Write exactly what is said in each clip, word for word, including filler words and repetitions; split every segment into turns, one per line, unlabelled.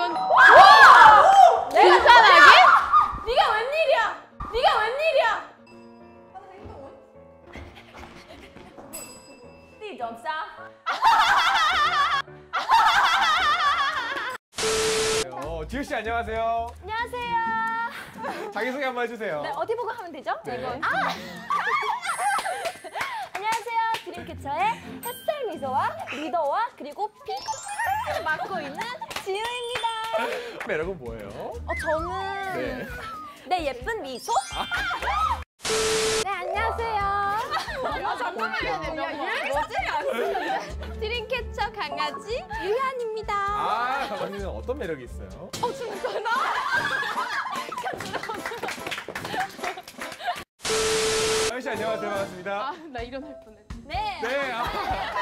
이건 진짜나기?
네가 웬일이야? 네가 웬일이야? 스티브 잡스.
어, 지우 씨 안녕하세요.
안녕하세요.
자기소개 한번 해주세요.
네, 어디 보고 하면 되죠?
네.
이건. 아! 안녕하세요. 드림캐쳐의 햇살 미소와 리더와 그리고 핑크를 맡고 있는 지우입니다.
매력은 뭐예요?
어, 저는
네.
내 예쁜 미소? 네, 안녕하세요.
아, 잠깐만요.
뭐지? 드림캐쳐 강아지 유한입니다.
아, 언니는 어떤 매력이 있어요?
어, 진짜나?
가연 씨 안녕하세요. 반갑습니다.
아, 나 일어날 뻔했네.
네.
네. 아,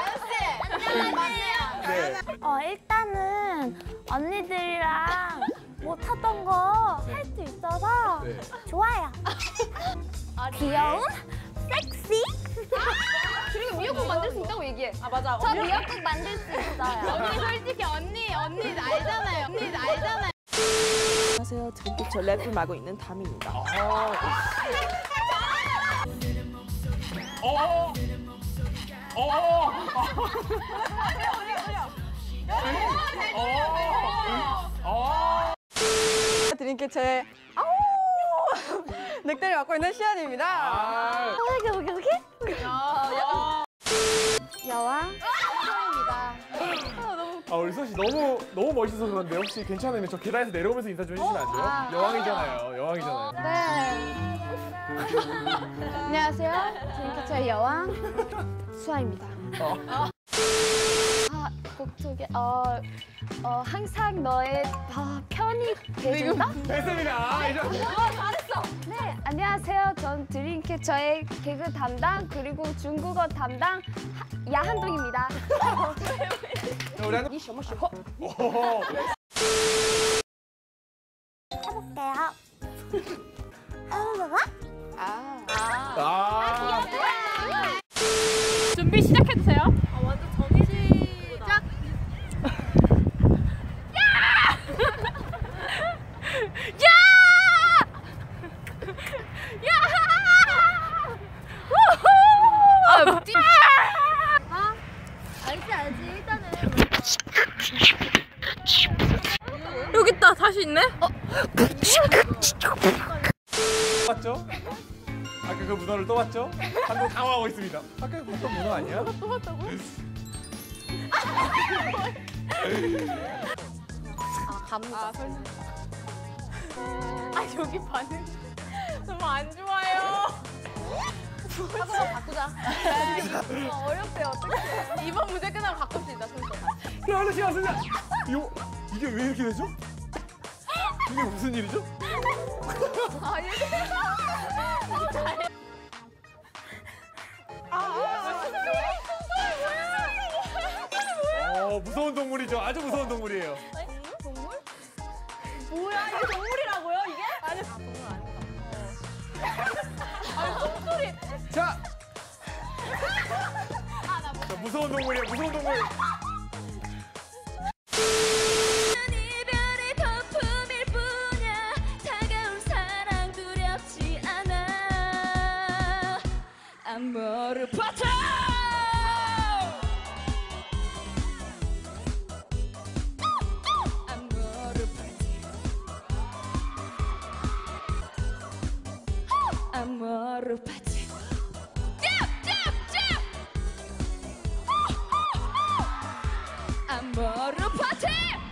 안녕하세요.
네.
어, 일단은 언니들이랑 못하던 거 할 수 있어서
네.
좋아요. 귀여움, 섹시.
그리고 미역국 만들 수 있다고 얘기해.
아, 맞아.
저 미역국 만들 수 있어요.
언니 솔직히 언니 언니 알잖아요. 언니 알잖아요.
안녕하세요. 드림캐쳐 랩을 맡고 있는 담입니다.
아. 어. 어. 어.
드림캐쳐의 아우 늑대를 맡고 있는 시안입니다.
아.
여기, 여기, 여기? 여왕.
아, 우리 소씨 너무 너무 멋있어서 그런데 혹시 괜찮으면 저 계단에서 내려오면서 인사 좀 해주시면 안 돼요?
아.
여왕이잖아요. 여왕이잖아요.
네. 안녕하세요. 드림캐쳐의 여왕 수아입니다.
어.
아, 곡 소개. 어, 어 항상 너의 어, 편이 돼준다.
됐습니다. 아, 이제.
네, 안녕하세요. 전 드림캐쳐의 개그 담당 그리고 중국어 담당 하, 야한동입니다.
자, 우리 한.
이什么时候?
오.
해볼게요. 해볼까?
아.
아.
준비 시작해주세요.
아, 완전 정해진 거다.
알지, 알지. 일단은.
여기 있다. 다시 있네? 어.
봤죠? 아까 그 문어를 또 봤죠? 한번 당황하고 있습니다. 아까 그 봤던 문어 아니야?
또 봤다고?
아, 감자.
아, 설마. 아, 여기 반응 너무 안 좋아요.
한번 바꾸자.
어, 어렵대요. 어떡해. 이번 문제 끝나면 바꿉시다. 순서.
그럼 하나씩 왔습니다. 이거 이게 왜 이렇게 되죠? 이게 무슨 일이죠?
아, 이렇게
어, 무서운 동물이죠. 아주 무서운 동물이에요.
동물?
뭐야? 이게 동물이라고요? 이게? 아니, 아, 동물 아니다.
자, 자 무서운 동물이에요. 무서운 동물.
이별의 거품일 뿐이야. 다가올 사랑 두렵지 않아. 아모르 파타. 아모르 파타. 아모르 파타. 아모르 파티.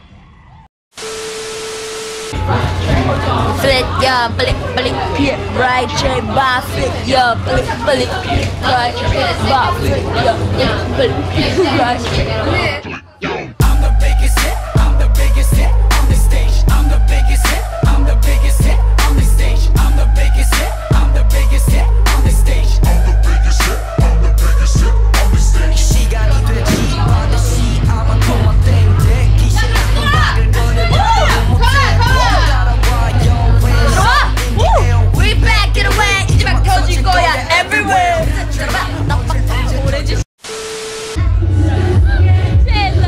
Flip ya, balik balik yeah, right J bar flip ya, balik balik right bar flip ya, balik right.
I'm the biggest hit, I'm the biggest hit on the stage. I'm the biggest hit, I'm the biggest hit on the stage. I'm the biggest hit, I'm the biggest hit on the stage. I'm the biggest hit, I'm the biggest hit on the stage. 시간이 되지 않듯이 아마 도망 땡땡 귀신 음악을 꺼내봐도 못해. 따라와요.
We back it away 이제 막 터질 거야 everywhere. 오렌지.
셀러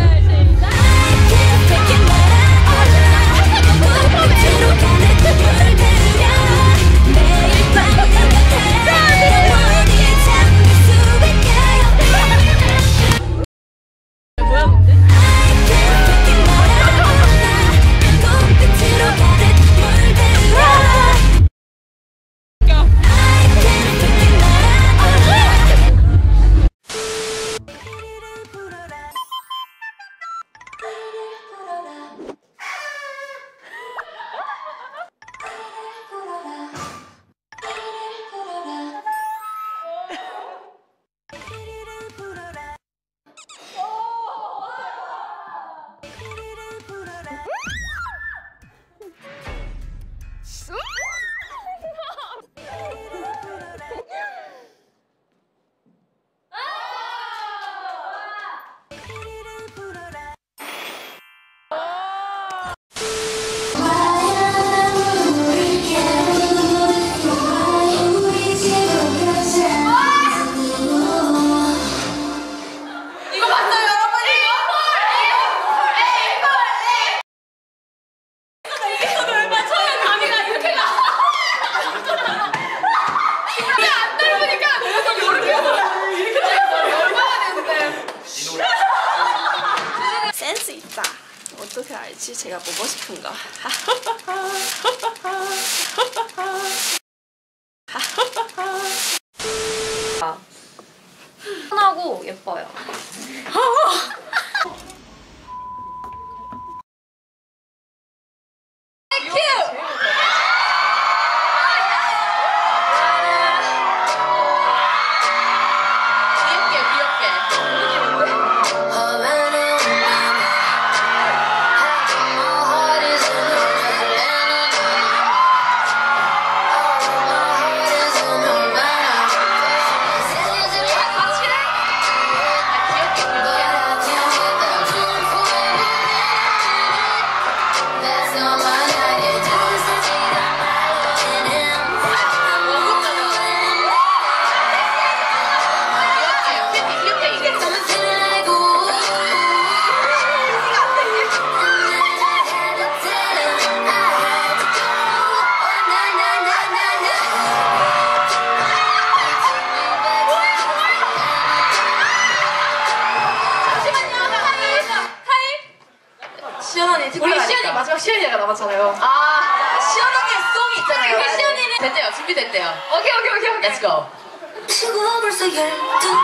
어떻게 알지? 제가 보고 싶은 거.
편하고 예뻐요. 우리 시연이 마지막 시연이가 남았잖아요. 아, 시연 언니의 송이 있잖아요. 우리 시연이는 됐대요. 준비됐대요. 오케이, 오케이, 오케이, 오케이. Let's go.
지금 벌써 열두 시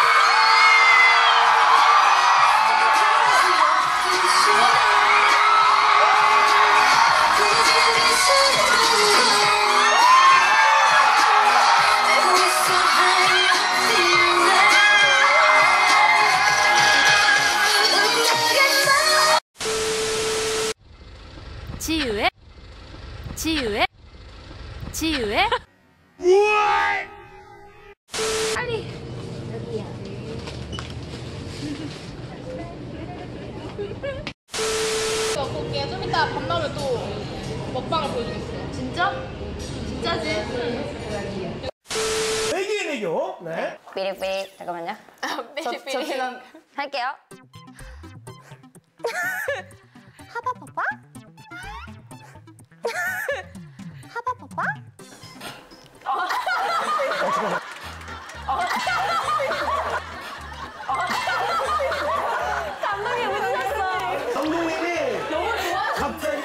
지우의 지우의 지우의
저 볼게요. 좀 이따 밥 나오면 또 먹방을 보여주겠어요. 진짜? 진짜지?
내기 내교. 네.
삐리삐리. 잠깐만요.
삐리삐리.
저, 저 지금 할게요.
하바바바? 하바바바?
감독님이 너무 좋아. 갑자기.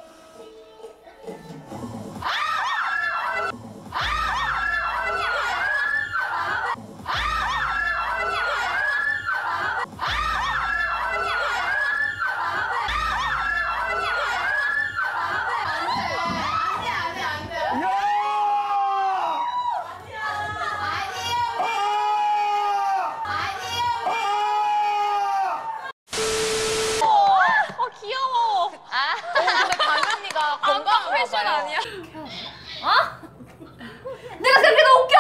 건강 패션 아니야?
내가 생각해도 웃겨!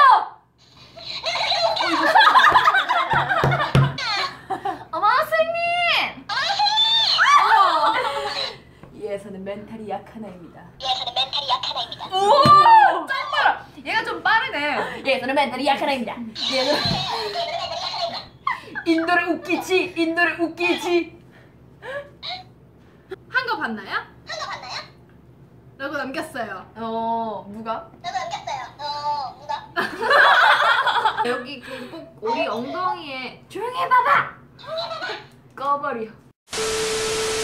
어머, 선생님!
얘에서는 멘탈이 약한 아입니다.
얘에서는 멘탈이 약한 아입니다.
오! 짱 빨라! 얘가 좀 빠르네.
얘에서는 멘탈이 약한 아입니다. 얘는 인도를 웃기지, 인도를 웃기지.
한 거 봤나요?
한 거 봤나요?
라고 남겼어요.
어, 누가?
나도 남겼어요. 어, 누가?
여기 그 꼭 우리 엉덩이에 조용히 해봐봐! 꺼버려.